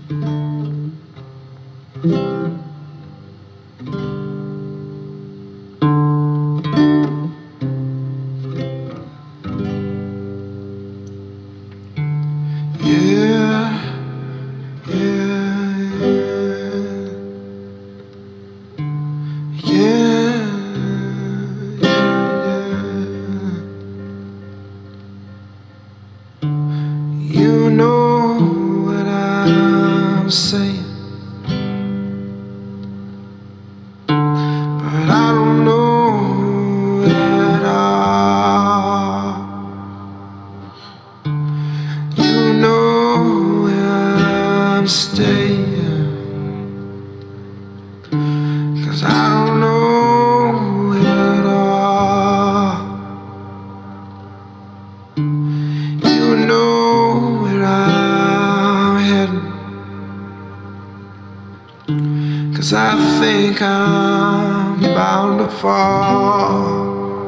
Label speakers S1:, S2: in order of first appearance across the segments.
S1: You know what I'm saying, but I don't know at all. You know where I'm staying, 'cause I don't know at all. You know where I'm heading, 'cause I think I'm bound to fall.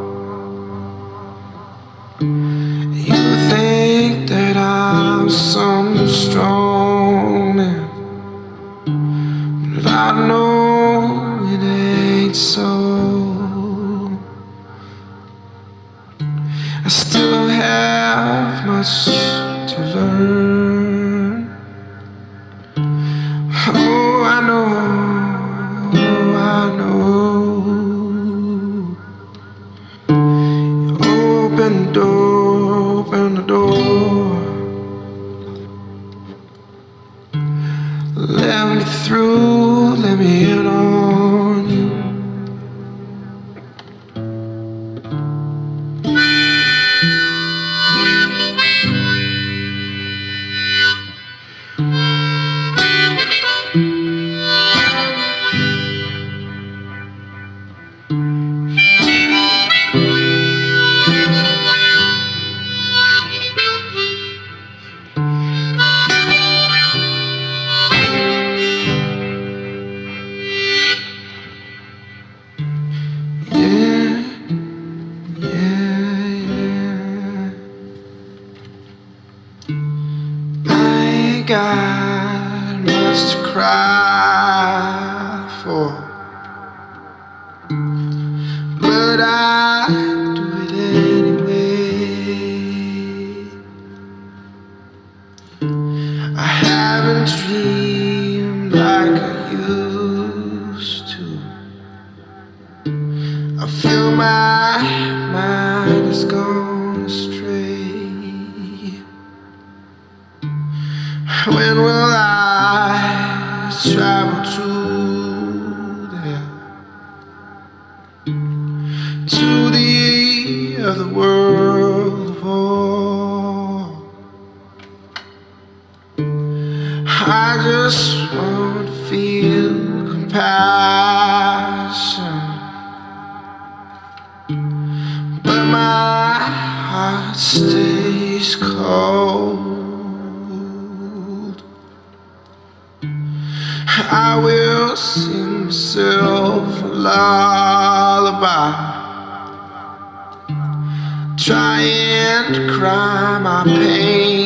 S1: You think that I'm some strong man, but I know it ain't so. I still have much to learn. Oh, I know, I know. Open the door, open the door. Let me through, let me in on you. Got much to cry for, but I do it anyway. I haven't dreamed like I used to. I feel my mind has gone astray. When will I travel to there, to the other world of all? I just want to feel compassion, but my heart stays cold. I will sing myself a lullaby, trying to cry my pain